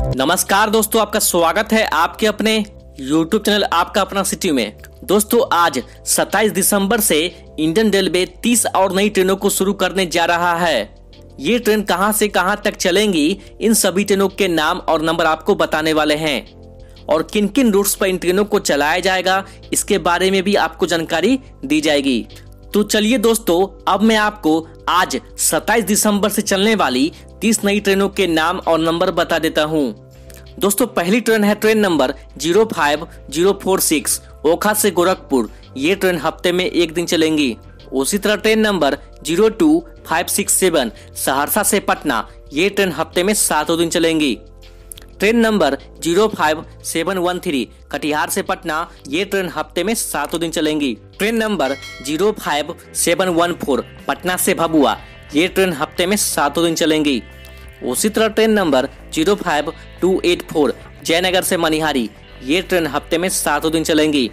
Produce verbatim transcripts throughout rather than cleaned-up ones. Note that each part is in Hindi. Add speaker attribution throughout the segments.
Speaker 1: नमस्कार दोस्तों, आपका स्वागत है आपके अपने YouTube चैनल आपका अपना सिटी में। दोस्तों आज सत्ताईस दिसंबर से इंडियन रेलवे तीस और नई ट्रेनों को शुरू करने जा रहा है। ये ट्रेन कहां से कहां तक चलेंगी, इन सभी ट्रेनों के नाम और नंबर आपको बताने वाले हैं और किन किन रूट्स पर इन ट्रेनों को चलाया जाएगा इसके बारे में भी आपको जानकारी दी जाएगी। तो चलिए दोस्तों, अब मैं आपको आज सत्ताईस दिसंबर से चलने वाली तीस नई ट्रेनों के नाम और नंबर बता देता हूं। दोस्तों पहली ट्रेन है train number zero five zero four six Okha से गोरखपुर। ये ट्रेन हफ्ते में एक दिन चलेंगी। उसी तरह train number zero two five six seven Saharsa से पटना। ये ट्रेन हफ्ते में सातों दिन चलेंगी। Train number zero five seven one three Katihar से पटना। ये ट्रेन हफ्ते में सातों दिन चलेंगी। Train number zero five seven one four Patna से भभुआ। ये ट्रेन हफ्ते में सातों दिन चलेंगी। उसी तरह train number zero five two eight four Jaynagar से मनिहारी। ये ट्रेन हफ्ते में सातों दिन चलेंगी।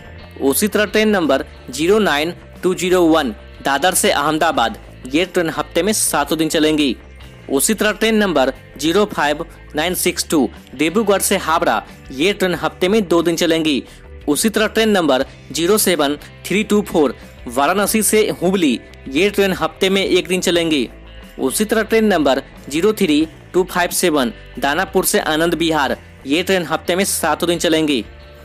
Speaker 1: उसी तरह train number zero nine two zero one Dadar से अहमदाबाद। ये ट्रेन हफ्ते में सातों दिन चलेंगी। उसी तरह train number zero five nine six two Dibrugarh से हावड़ा। ये ट्रेन हफ्ते में दो दिन चलेंगी। उसी तरह train number zero seven three two four Varanasi से हुबली। ये ट्रेन हफ्ते में एक दिन चलेंगी। उसी तरह train number zero three two five seven Danapur से आनंद विहार। ये ट्रेन हफ्ते में सातों दिन चलेंगी।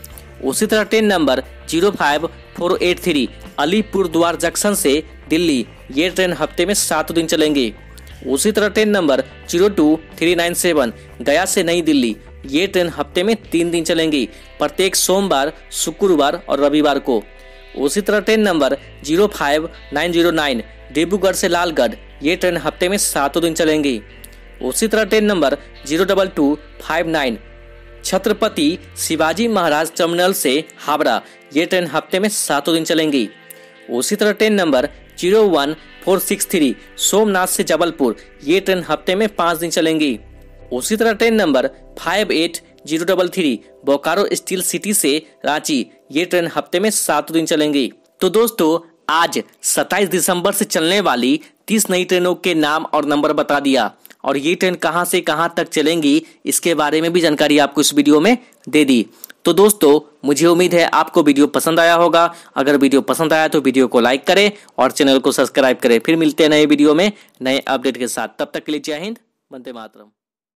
Speaker 1: उसी तरह train number zero five four eight three Alipurduar junction से दिल्ली। ये ट्रेन हफ्ते में सातों दिन चलेंगी। उसी तरह train number zero two three nine seven Gaya से नई दिल्ली। ये ट्रेन हफ्ते में तीन दिन चलेंगी, प्रत्येक सोमवार, शुक्रवार और रविवार को। उसी तरह train number zero five nine zero nine Dibrugarh से लालगढ़। ये ट्रेन हफ्ते में सातों दिन चलेंगी। उसी तरह train number zero double two five nine Chhatrapati Shivaji Maharaj terminal से हावड़ा। ये ट्रेन हफ्ते में सातों दिन चलेंगी। उसी तरह train number zero one four six three Somnath से जबलपुर। ये ट्रेन हफ्ते में पाँच दिन चलेंगी। उसी तरह train number five eight zero double three Bokaro steel city से रांची। ये ट्रेन हफ्ते में सातों दिन चलेंगी। तो दोस्तों आज सत्ताईस दिसंबर से चलने वाली तीस नई ट्रेनों के नाम और नंबर बता दिया और ये ट्रेन कहां से कहां तक चलेंगी इसके बारे में भी जानकारी आपको इस वीडियो में दे दी। तो दोस्तों मुझे उम्मीद है आपको वीडियो पसंद आया होगा। अगर वीडियो पसंद आया तो वीडियो को लाइक करें और चैनल को सब्सक्राइब करें। फिर मिलते हैं नए वीडियो में नए अपडेट के साथ। तब तक के लिए जय हिंद, वंदे मातरम।